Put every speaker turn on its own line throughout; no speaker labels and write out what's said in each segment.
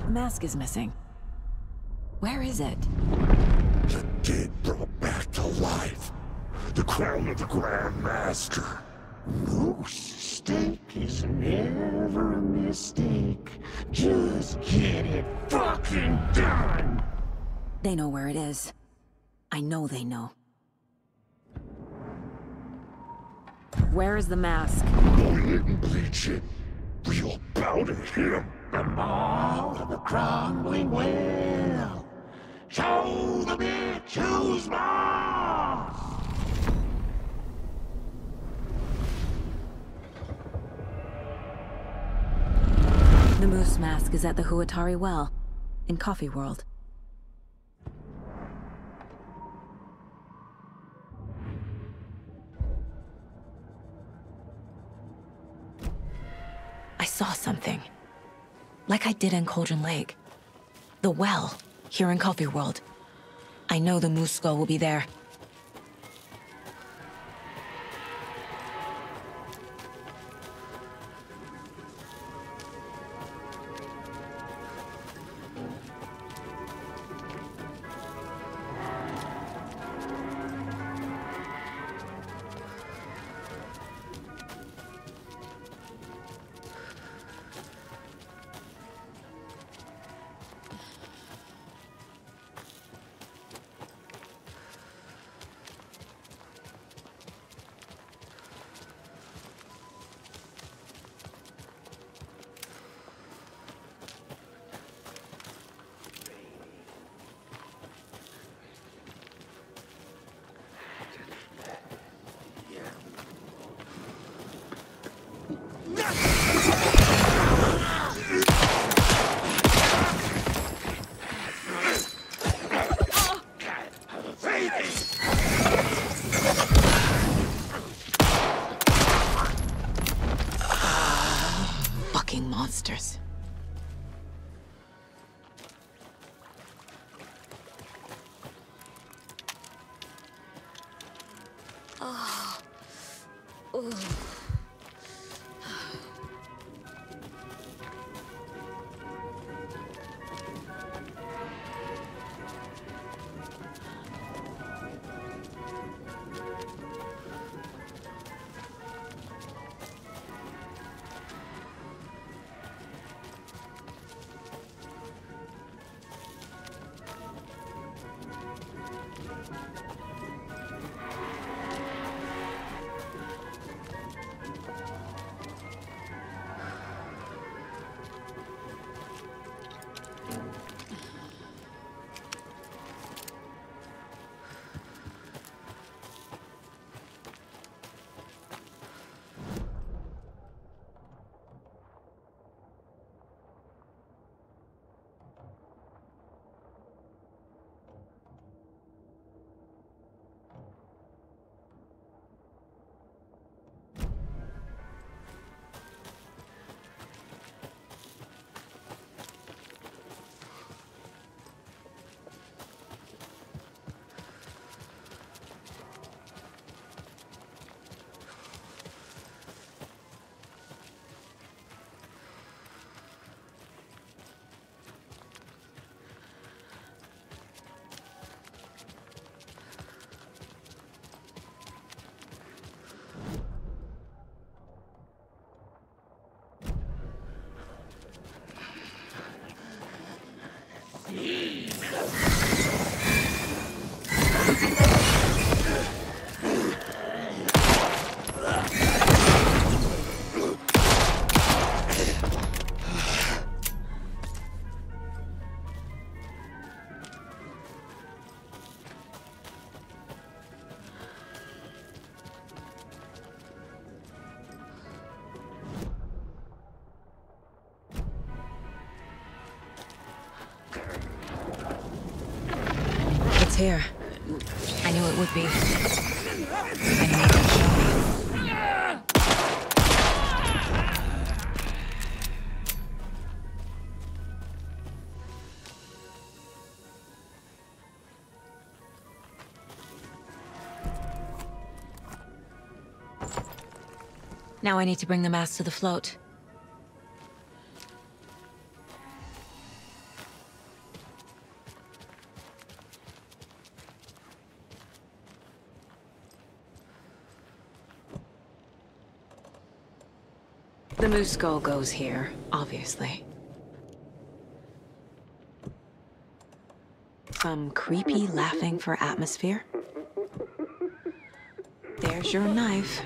The mask is missing. Where is it?
The dead brought back to life. The crown of the Grand Master. Moose steak is never a mistake. Just get it fucking done!
They know where it is. I know they know. Where is the mask?
Boil it and bleach it. Real bout of him. The maw of the crumbling well. Show the bitch who's boss!
The moose mask is at the Huatari Well, in Coffee World. I saw something. Like I did in Cauldron Lake. The well, here in Coffee World. I know the moose skull will be there. Fucking monsters. Here. I knew it would be. I knew it would show me. Now I need to bring the mask to the float. The moose skull goes here, obviously. Some creepy laughing for atmosphere. There's your knife.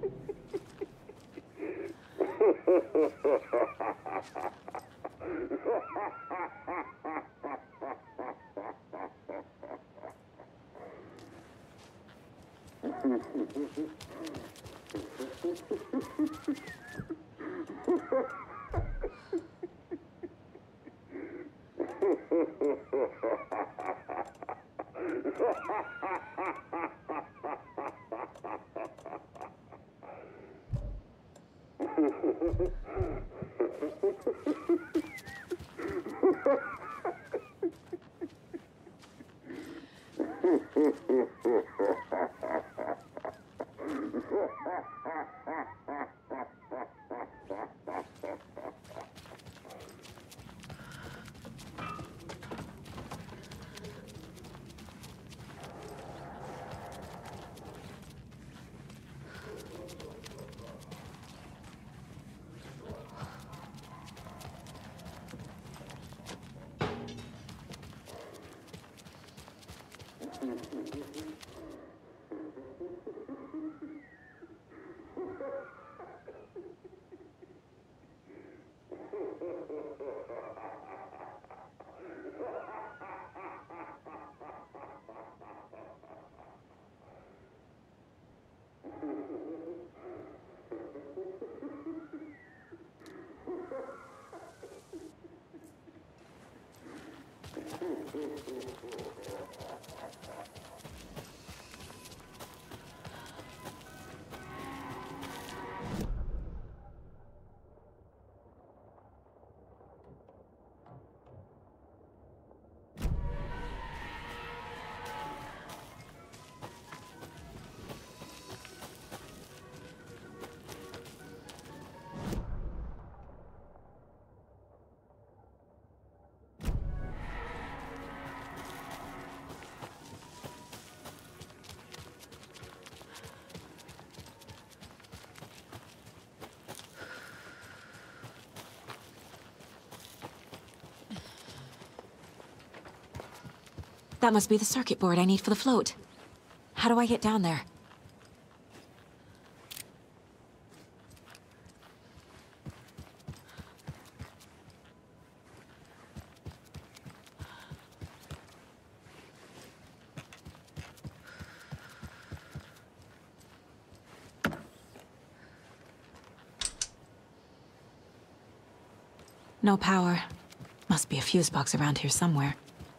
That must be the circuit board I need for the float. How do I get down there? No power. Must be a fuse box around here somewhere.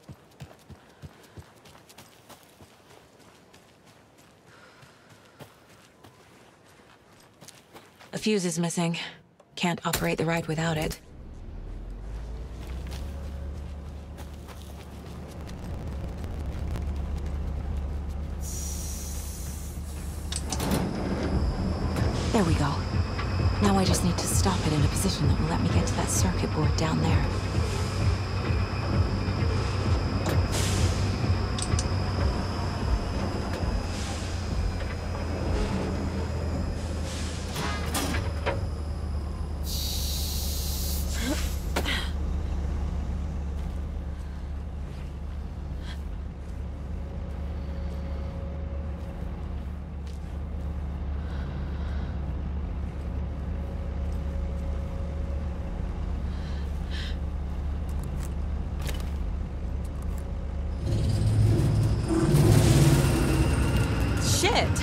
A fuse is missing. Can't operate the ride without it. There we go. Now I just need to stop it in a position that will let me get to that circuit board down there. Shit!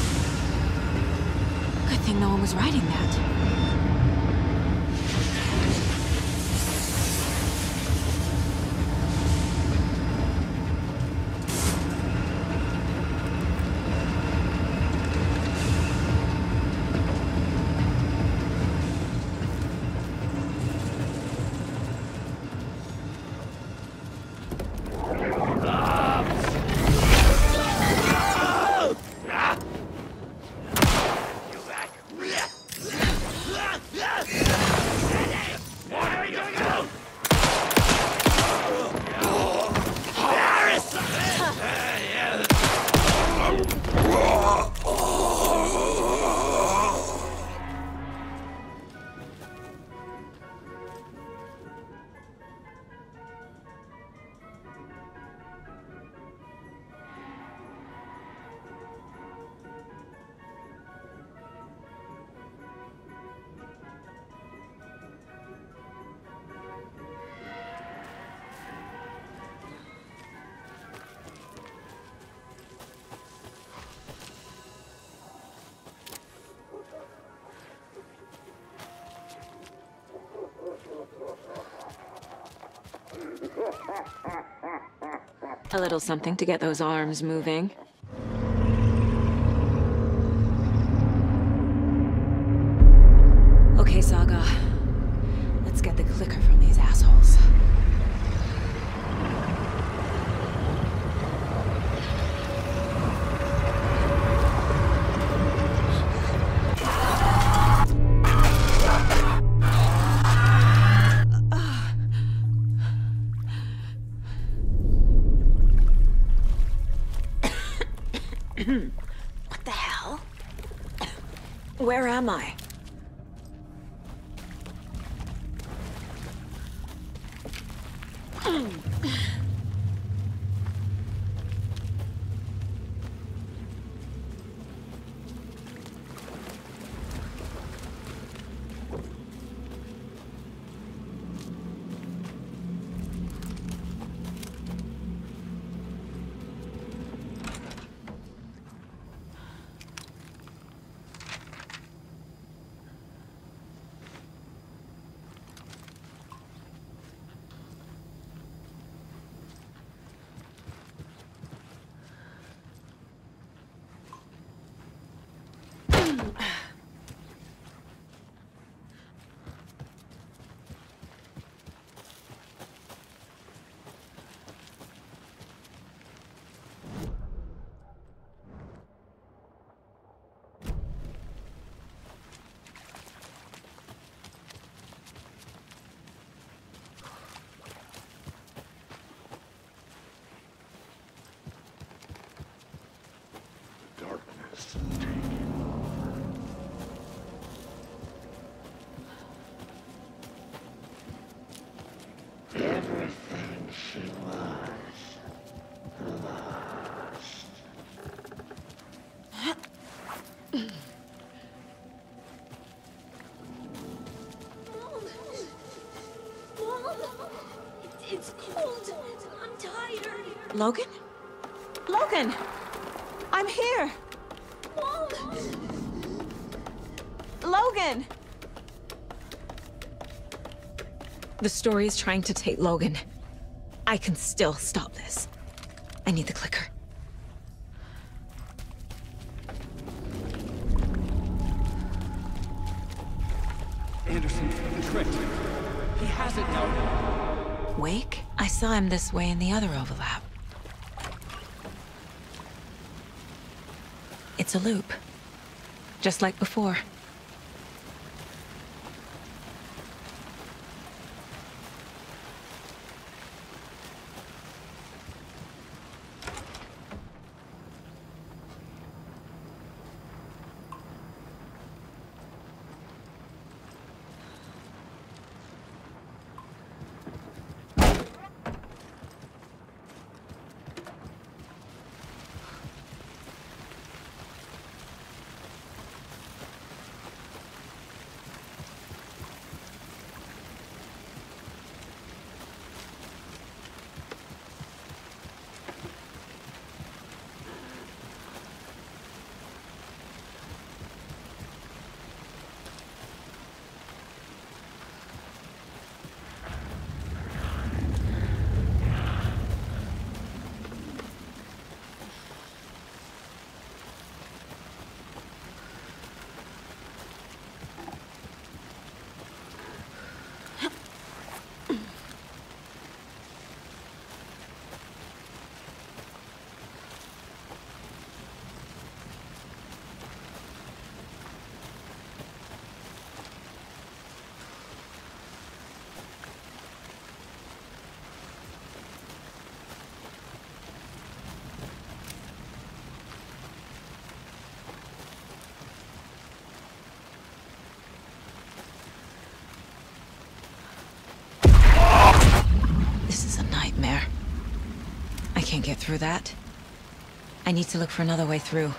Good thing no one was riding that. A little something to get those arms moving. Okay, Saga. Let's get the clicker from these assholes. What the hell? Where am I?
Darkness taking over. Everything she was lost.
It's cold. I'm tired. Logan? Logan! I'm here! Mom! Logan! The story is trying to take Logan. I can still stop this. I need the clicker.
Anderson, tricked. He has it now.
Wake? I saw him this way in the other overlap. It's a loop. Just like before. Can't get through that. I need to look for another way through.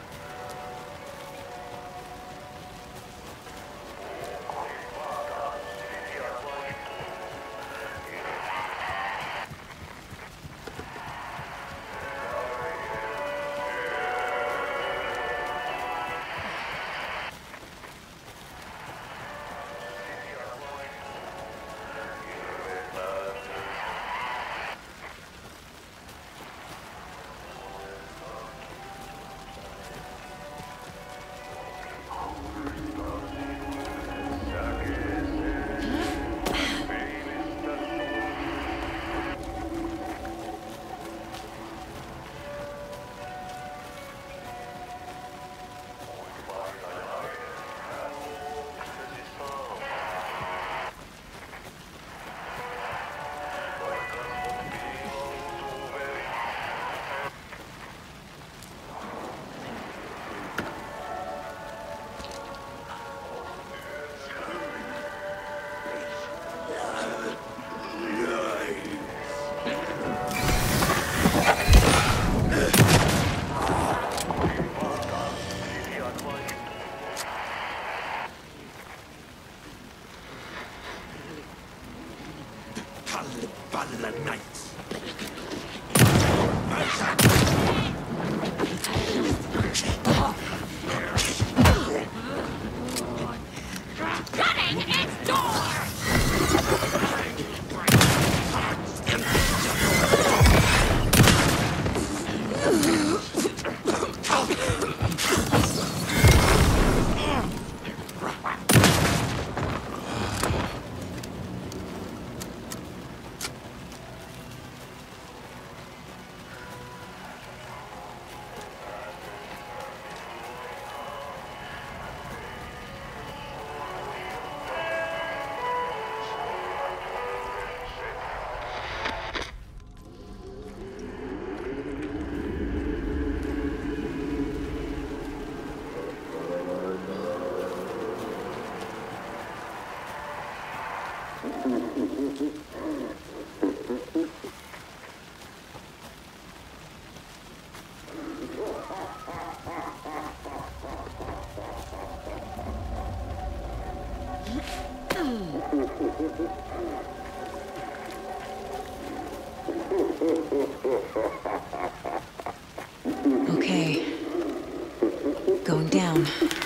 Okay. Going down.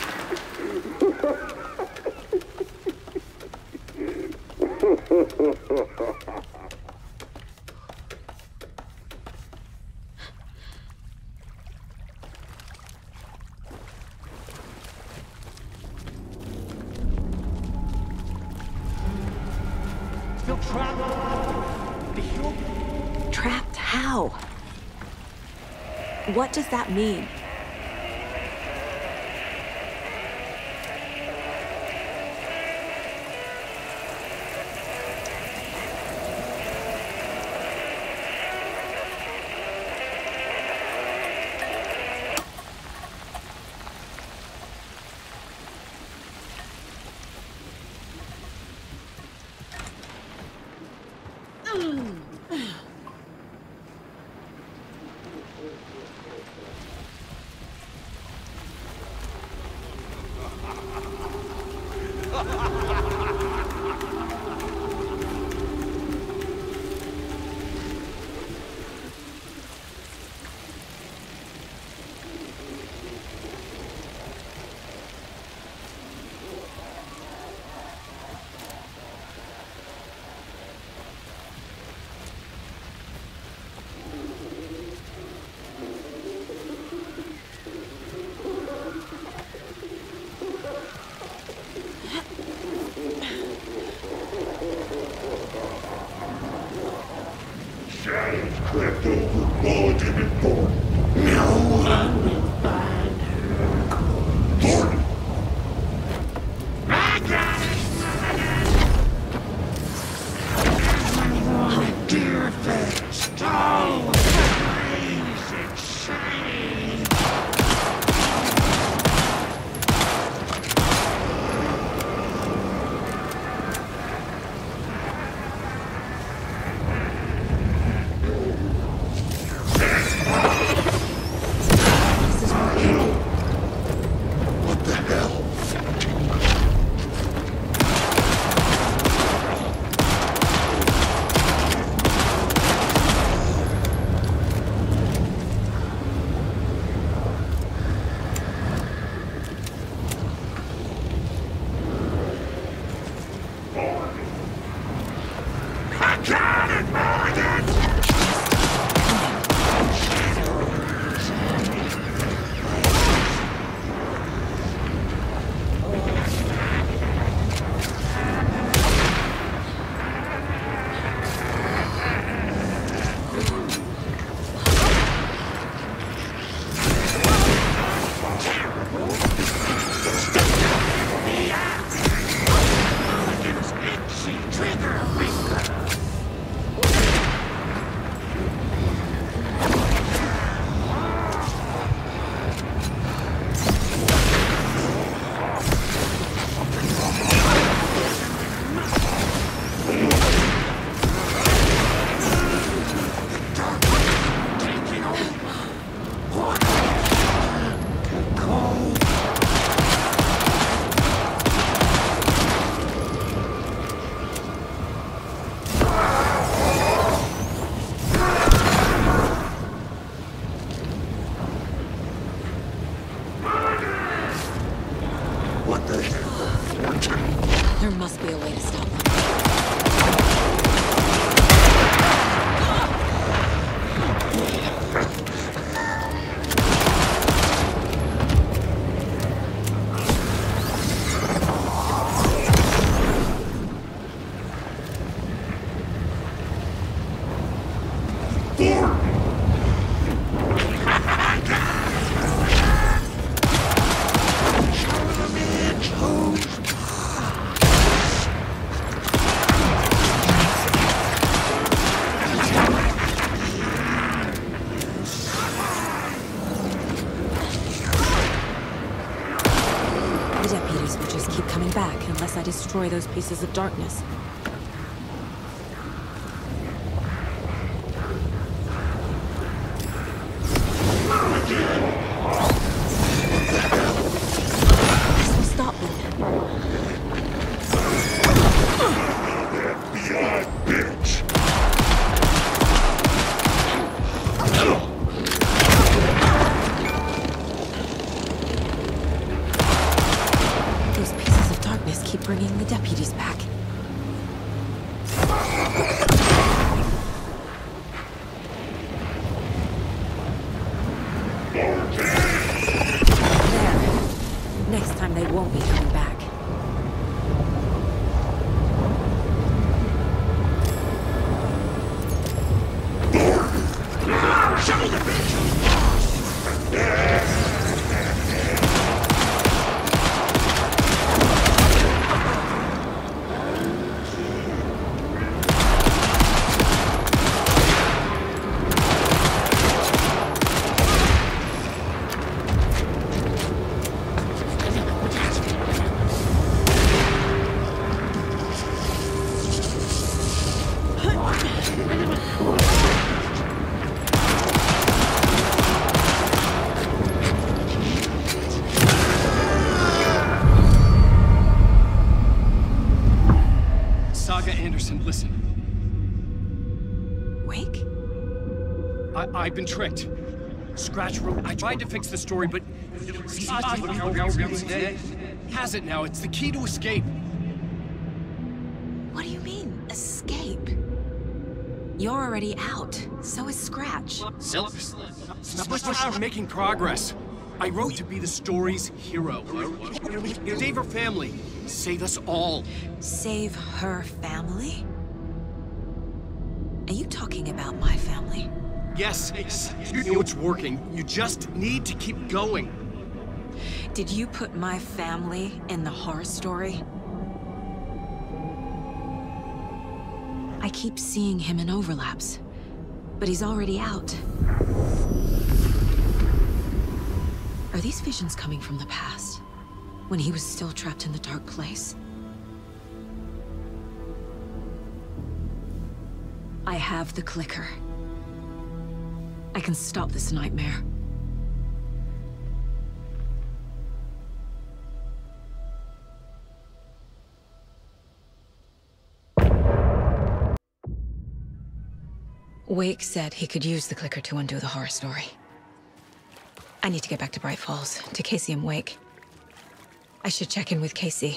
Still trapped? The hill?
Trapped how? What does that mean?
Shadows crept over Mulligan and Thornton. No one will find her. Thornton! I got it! Dear face, stole the blazing shame. What the hell? I got it, Mulligan! Mulligan's itchy trigger finger! What the hell, Thornton?
There must be a way to stop them.
Thornton!
The deputies will just keep coming back unless I destroy those pieces of darkness. This will stop them.
FBI bitch!
There. Next time they won't be coming back.
Listen.
Wake?
I've been tricked. Scratch wrote. I tried to fix the story, but he has it now. It's the key to escape.
What do you mean, escape? You're already out. So is Scratch.
We're making progress. I wrote to be the story's hero. Save her family. Save us all.
Save her family? Are you talking about my family?
Yes, you know it's working. You just need to keep going.
Did you put my family in the horror story? I keep seeing him in overlaps, but he's already out. Are these visions coming from the past, when he was still trapped in the dark place? I have the clicker. I can stop this nightmare. Wake said he could use the clicker to undo the horror story. I need to get back to Bright Falls, to Casey and Wake. I should check in with Casey.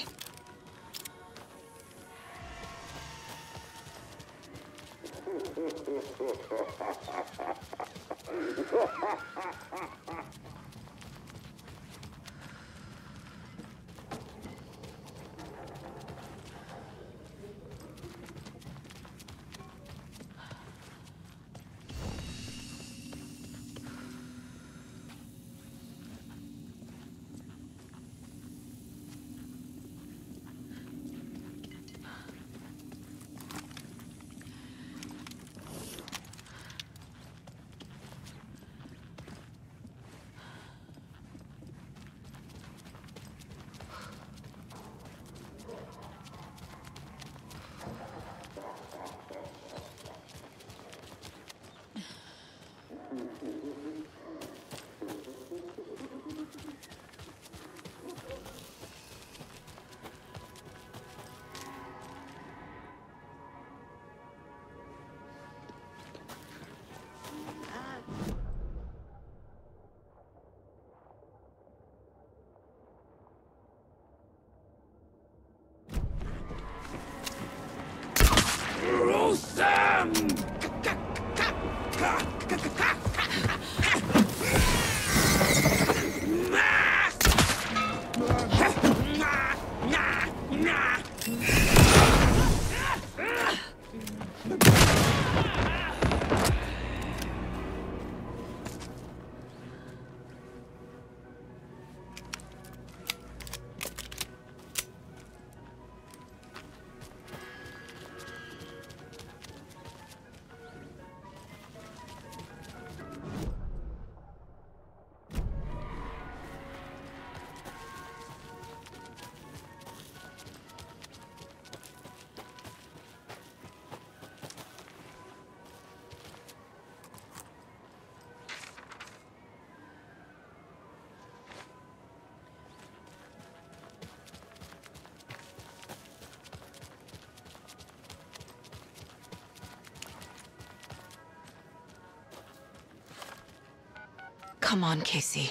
Come on, Casey.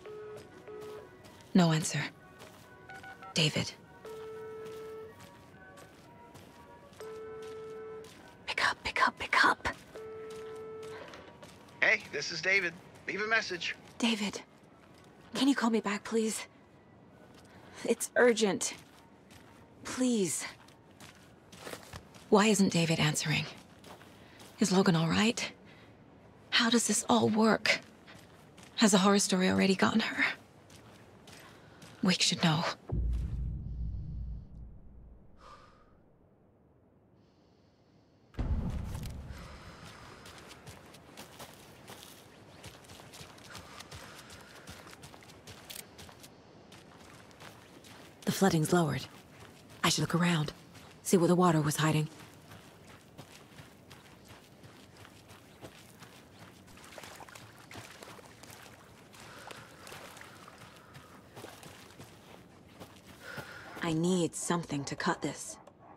No answer. David. Pick up, pick up, pick up.
Hey, this is David. Leave a message.
David, can you call me back, please? It's urgent. Please. Why isn't David answering? Is Logan all right? How does this all work? Has the horror story already gotten her? Wake should know. The flooding's lowered. I should look around, see where the water was hiding. I need something to cut this.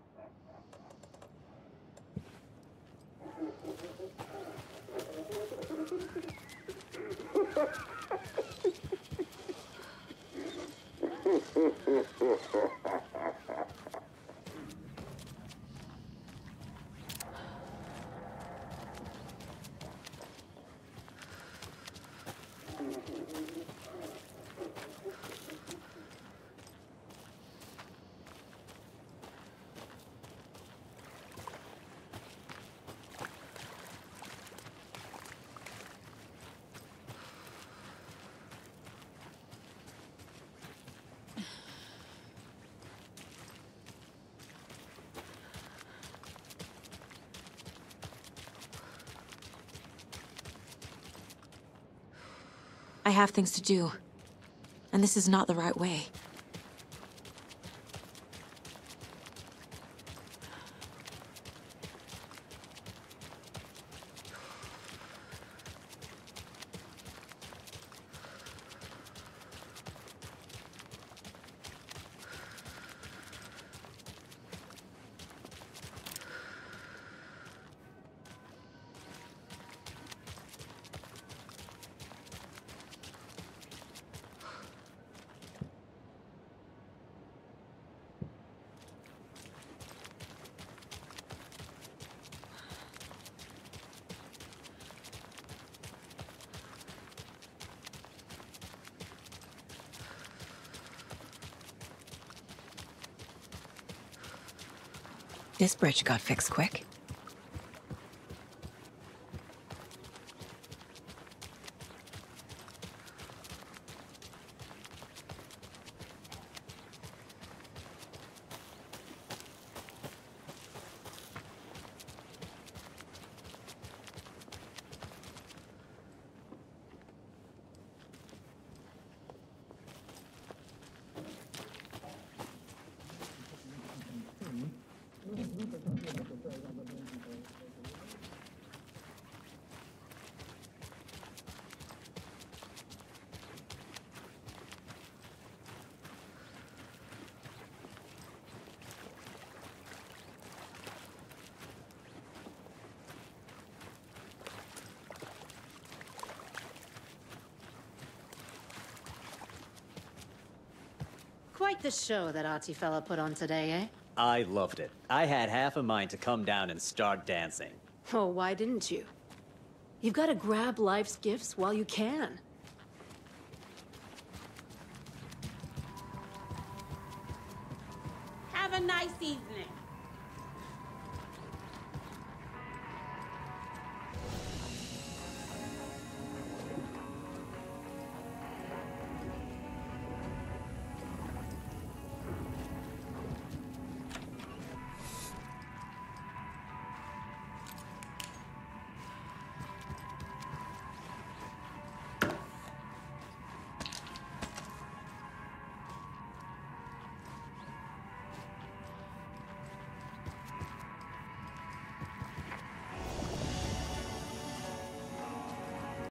I have things to do, and this is not the right way. This bridge got fixed quick.
Quite the show that artsy fella put on today, eh?
I loved it. I had half a mind to come down and start dancing.
Oh, why didn't you? You've got to grab life's gifts while you can.